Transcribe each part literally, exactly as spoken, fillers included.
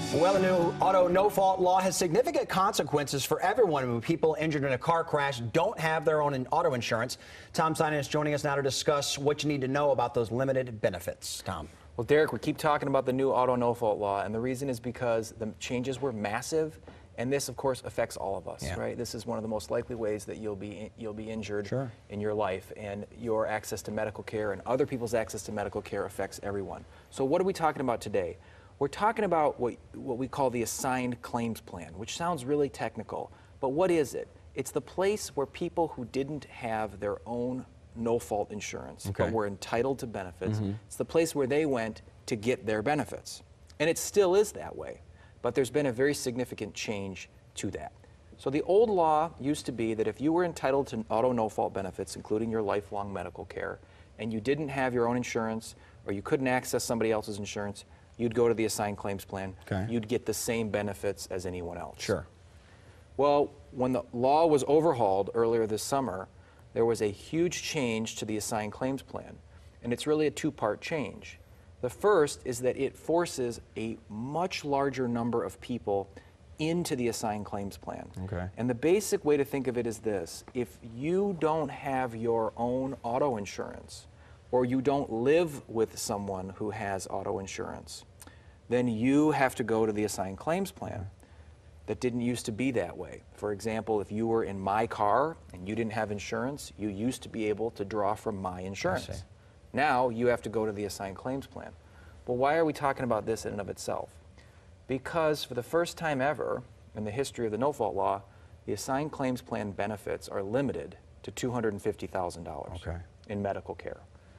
Well, the new auto no-fault law has significant consequences for everyone who people injured in a car crash don't have their own auto insurance. Tom Simon is joining us now to discuss what you need to know about those limited benefits. Tom. Well, Derek, we keep talking about the new auto no-fault law, and the reason is because the changes were massive, and this, of course, affects all of us, yeah. right? This is one of the most likely ways that you'll be you'll be injured sure. in your life, and your access to medical care and other people's access to medical care affects everyone. So what are we talking about today? We're talking about what, what we call the assigned claims plan, which sounds really technical, but what is it? It's the place where people who didn't have their own no-fault insurance, okay. but were entitled to benefits, mm-hmm. it's the place where they went to get their benefits. And it still is that way, but there's been a very significant change to that. So the old law used to be that if you were entitled to auto no-fault benefits, including your lifelong medical care, and you didn't have your own insurance, or you couldn't access somebody else's insurance, you'd go to the assigned claims plan. Okay. You'd get the same benefits as anyone else. Sure. Well, when the law was overhauled earlier this summer, there was a huge change to the assigned claims plan, and it's really a two-part change. The first is that it forces a much larger number of people into the assigned claims plan. Okay. And the basic way to think of it is this: if you don't have your own auto insurance, or you don't live with someone who has auto insurance, then you have to go to the assigned claims plan. That didn't used to be that way. For example, if you were in my car and you didn't have insurance, you used to be able to draw from my insurance. Now you have to go to the assigned claims plan. Well, why are we talking about this in and of itself? Because for the first time ever in the history of the no-fault law, the assigned claims plan benefits are limited to two hundred fifty thousand dollars okay. in medical care.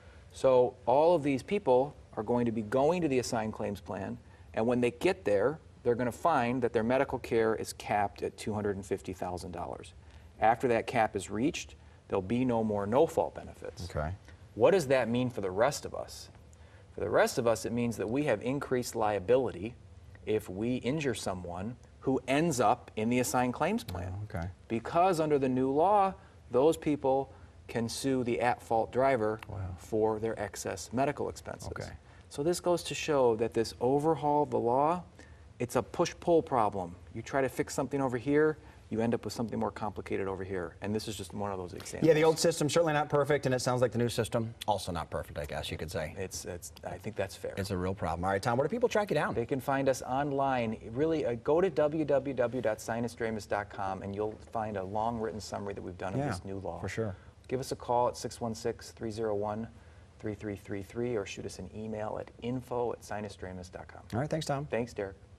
So all of these people are going to be going to the assigned claims plan, and when they get there, they're going to find that their medical care is capped at two hundred fifty thousand dollars. After that cap is reached, there'll be no more no-fault benefits. Okay. What does that mean for the rest of us? For the rest of us, it means that we have increased liability if we injure someone who ends up in the assigned claims plan. Oh, okay. Because under the new law, those people can sue the at-fault driver wow. for their excess medical expenses. Okay. So this goes to show that this overhaul of the law, it's a push-pull problem. You try to fix something over here, you end up with something more complicated over here. And this is just one of those examples. Yeah, the old system's certainly not perfect, and it sounds like the new system also not perfect, I guess you could say. It's, it's, I think that's fair. It's a real problem. All right, Tom, where do people track you down? They can find us online. Really, uh, go to w w w dot sinus dramus dot com, and you'll find a long written summary that we've done yeah, of this new law. For sure. Give us a call at six one six, three zero one, three three three three or shoot us an email at info at sinus dramus dot com. All right, thanks, Tom. Thanks, Derek.